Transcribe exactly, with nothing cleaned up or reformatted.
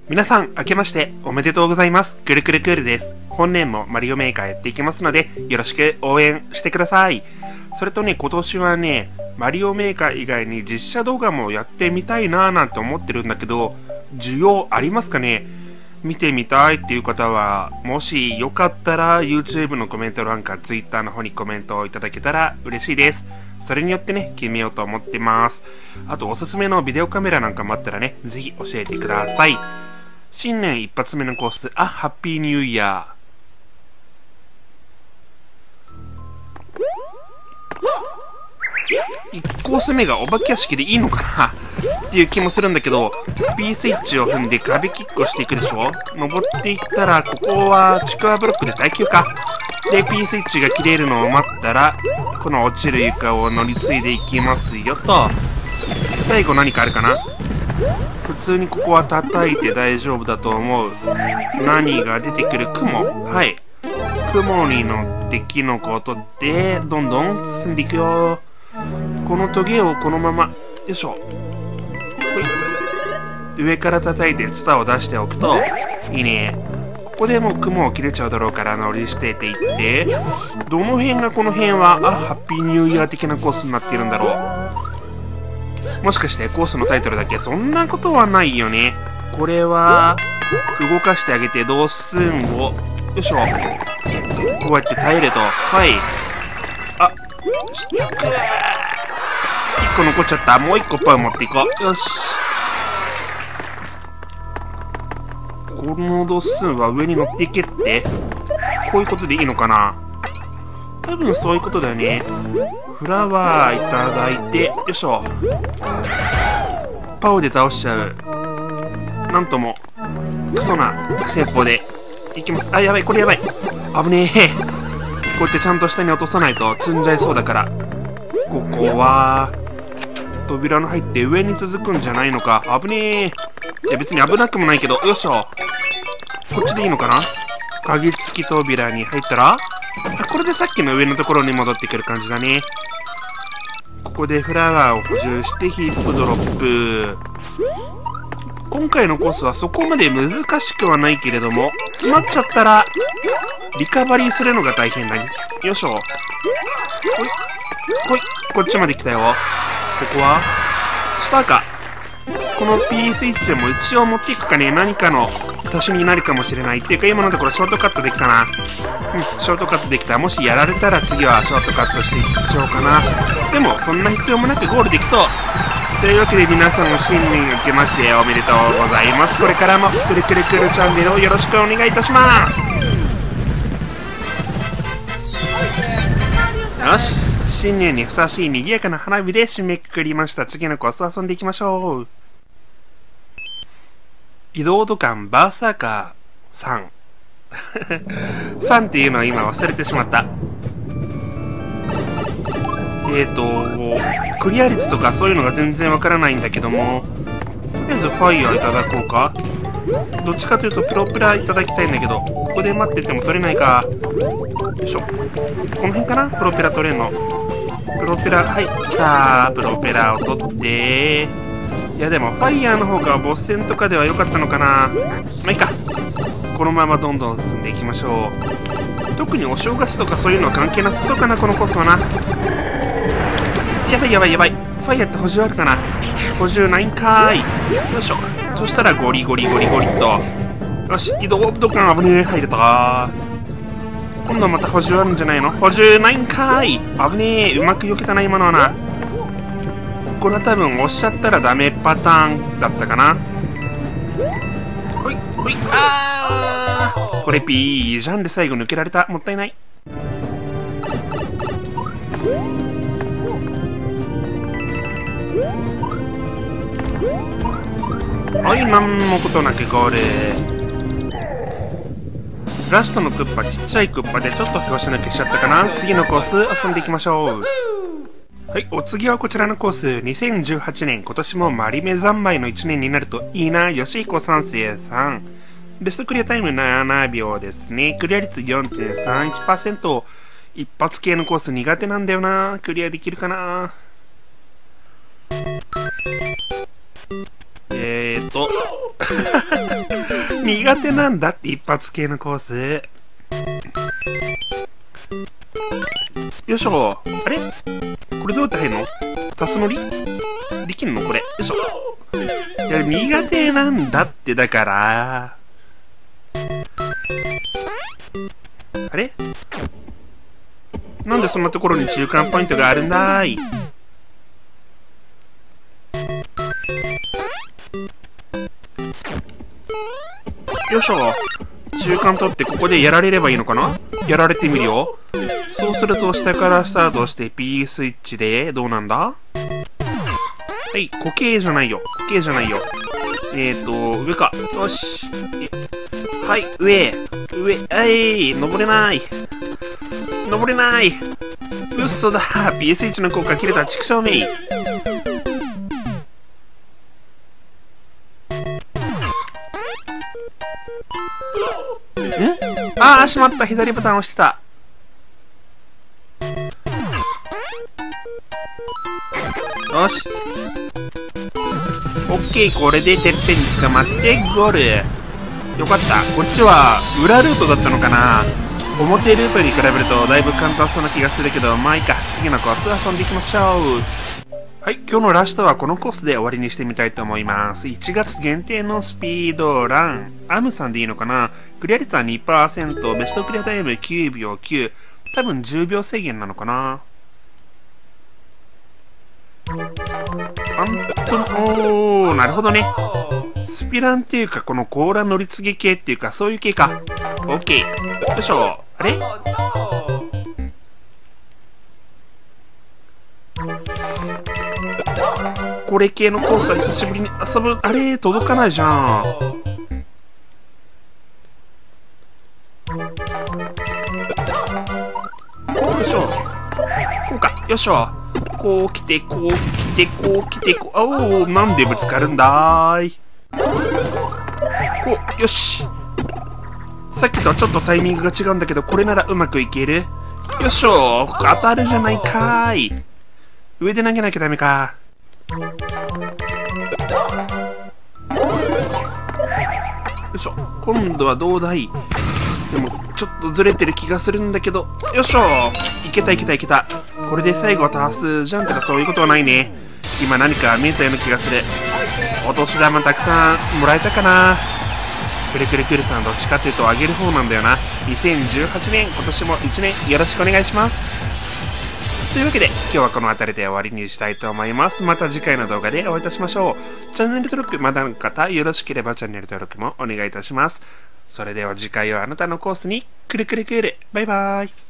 皆さん、明けましておめでとうございます。くるくるクールです。本年もマリオメーカーやっていきますので、よろしく応援してください。それとね、今年はね、マリオメーカー以外に実写動画もやってみたいなぁなんて思ってるんだけど、需要ありますかね？見てみたいっていう方は、もしよかったら YouTube のコメント欄か Twitter の方にコメントをいただけたら嬉しいです。それによってね、決めようと思ってます。あと、おすすめのビデオカメラなんかもあったらね、ぜひ教えてください。新年一発目のコース、あ、ハッピーニューイヤー。いちコース目がお化け屋敷でいいのかなっていう気もするんだけど、P スイッチを踏んで壁キックをしていくでしょ。登っていったら、ここはちくわブロックで耐久か。で、P スイッチが切れるのを待ったら、この落ちる床を乗り継いでいきますよと。最後何かあるかな？普通にここは叩いて大丈夫だと思う。何が出てくる？雲。はい。雲に乗ってキノコを取って、どんどん進んでいくよ。このトゲをこのまま、よいしょ。上から叩いてツタを出しておくと、いいね。ここでもう雲を切れちゃうだろうから乗り捨てていって、どの辺がこの辺は、あ、ハッピーニューイヤー的なコースになっているんだろう。もしかしてコースのタイトルだけそんなことはないよね。これは、動かしてあげて同数を、よいしょ。こうやって耐えると、はい。あ、いっこ残っちゃった。もういっこパウ持っていこう。よし。この度数は上に乗っていけって、こういうことでいいのかな？多分そういうことだよね。フラワーいただいて、よいしょ。パウで倒しちゃう。なんとも、クソな戦法でいきます。あ、やばい、これやばい。危ねえ。こうやってちゃんと下に落とさないと積んじゃいそうだから。ここは、扉の入って上に続くんじゃないのか。危ねえ。いや別に危なくもないけど、よいしょ。こっちでいいのかな？鍵付き扉に入ったら、これでさっきの上のところに戻ってくる感じだね。ここでフラワーを補充してヒップドロップ。今回のコースはそこまで難しくはないけれども、詰まっちゃったら、リカバリーするのが大変だね。よいしょ。ほい。ほい。こっちまで来たよ。ここは、スターか。この P スイッチも一応持っていくかね。何かの足しになるかもしれない。っていうか今のところショートカットできたな。うん、ショートカットできた。もしやられたら次はショートカットしていっちゃおうかな。でも、そんな必要もなくゴールできそう。というわけで皆さんも新年明けましておめでとうございます。これからもくるくるくるチャンネルをよろしくお願いいたします。よし、新年にふさわしい賑やかな花火で締めくくりました。次のコースを遊んでいきましょう。移動土管バーサーカーさん。さんっていうのは今忘れてしまった。えーと、クリア率とかそういうのが全然わからないんだけども、とりあえずファイヤーいただこうか。どっちかというとプロペラいただきたいんだけど、ここで待ってても取れないか。よいしょ。この辺かな？プロペラ取れんの。プロペラ、はい。さあ、プロペラを取って、いやでもファイヤーの方がボス戦とかでは良かったのかな。まあいいか。このままどんどん進んでいきましょう。特にお正月とかそういうのは関係なさそうかな、このコースはな。やばいやばいやばい。ファイヤーって補充あるかな？補充ないんかーい。よいしょ。そしたらゴリゴリゴリゴリっと。よし、移動土管危ねえ。入れたー。今度はまた補充あるんじゃないの？補充ないんかーい。危ねえ。うまく避けたな、今のはな。これは多分押しちゃったらダメパターンだったかな。ほい、ほい、あー。これピージャンで最後抜けられた。もったいない。はい、なんもことなくゴール。ラストのクッパ、ちっちゃいクッパでちょっと拍子抜けしちゃったかな。次のコース遊んでいきましょう。はい、お次はこちらのコース。にせんじゅうはちねん、今年もマリメ三昧のいちねんになるといいな。よしひこさんせいさん。ベストクリアタイムななびょうですね。クリア率 よんてんさんいちパーセント。一発系のコース苦手なんだよな。クリアできるかな。えーと苦手なんだって一発系のコース。よいしょ。あれこれどうやって入るの？タス乗りできんのこれ。よいしょ。いや、苦手なんだって、だから。あれなんでそんなところに中間ポイントがあるんだい？よいしょ。中間取ってここでやられればいいのかな？やられてみるよ。そうすると下からスタートして P スイッチでどうなんだ？はい、固形じゃないよ。固形じゃないよ。えーと、上か。よし。はい、上。上。はい、登れない。登れない。嘘だ。ピーエスワン の効果切れた。畜生めい。ん？あー、しまった。左ボタン押してた。よし。オッケー、これでてっぺんに捕まってゴール。よかった。こっちは裏ルートだったのかな。表ルートに比べるとだいぶ簡単そうな気がするけど、まあいいか。次のコース遊んでいきましょう。はい、今日のラストはこのコースで終わりにしてみたいと思います。いちがつ限定のスピードラン。アムさんでいいのかな。クリア率は にパーセント、ベストクリアタイムきゅうびょうきゅう。多分じゅうびょう制限なのかな。あんと、おー、なるほどね。スピランっていうか、この甲羅乗り継ぎ系っていうか、そういう系か。オッケー。よいしょ。あれこれ系のコースは久しぶりに遊ぶ。あれ届かないじゃん。よいしょ。こうか。よいしょ。こう来て、こう来て、こう来て、こう、おー、なんでぶつかるんだーい。こう、よし。さっきとはちょっとタイミングが違うんだけど、これならうまくいける。よいしょ。当たるじゃないかーい。上で投げなきゃダメか。よいしょ。今度はどうだい？でも、ちょっとずれてる気がするんだけど。よいしょ。いけたいけたいけた。これで最後はタスじゃんとかそういうことはないね。今何か見えたような気がする。お年玉たくさんもらえたかな。くるくるくるさんどっちかっていうとあげる方なんだよな。にせんじゅうはちねん、今年もいちねんよろしくお願いします。というわけで、今日はこの辺りで終わりにしたいと思います。また次回の動画でお会いいたしましょう。チャンネル登録まだの方、よろしければチャンネル登録もお願いいたします。それでは次回はあなたのコースにくるくるくる。バイバーイ。